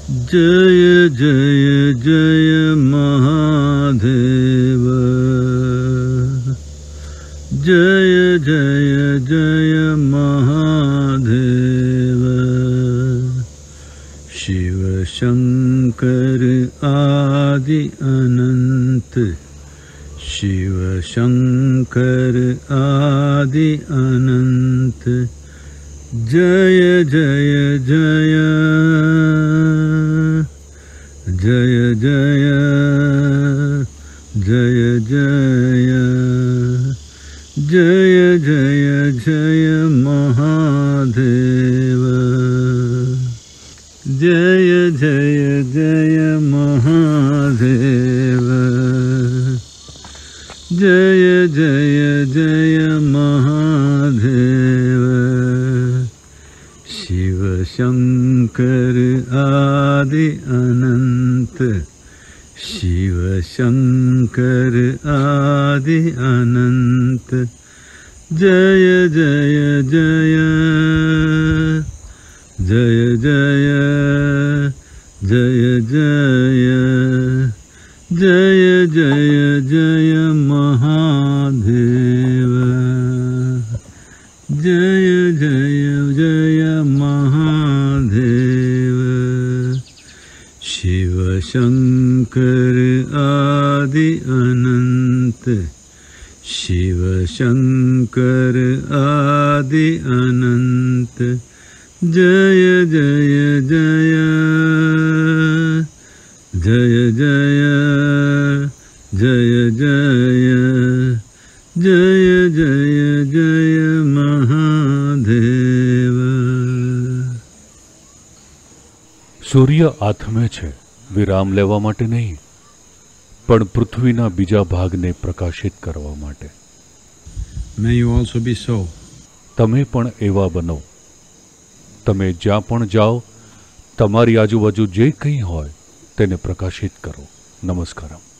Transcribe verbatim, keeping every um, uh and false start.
जय जय जय महादेव, जय जय जय महादेव। शिव शंकर आदि अनंत, शिव शंकर आदि अनंत। जय जय जय जय जय जय जय जय जय जय महादेव। जय जय जय महादेव, जय जय जय महादेव। शिव शंकर आदि अनंत, शिव शंकर आदि अनंत। जय जय जय जय जय जय जय जय जय जय महादेव। जय जय जय महादेव। शिव शंकर आदि अनंत, शिव शंकर आदि अनंत। जय जय जय जय जय जय जय जय जय जय महादेव। સૂર્ય આથમે છે વિરામ લેવા માટે નહીં, પણ પૃથ્વીના બીજા ભાગને પ્રકાશિત કરવા માટે. May you also be so. તમે પણ એવા બનો. તમે જ્યાં પણ જાઓ, તમારી આજુબાજુ જે કંઈ હોય તેને પ્રકાશિત કરો. નમસ્કારમ.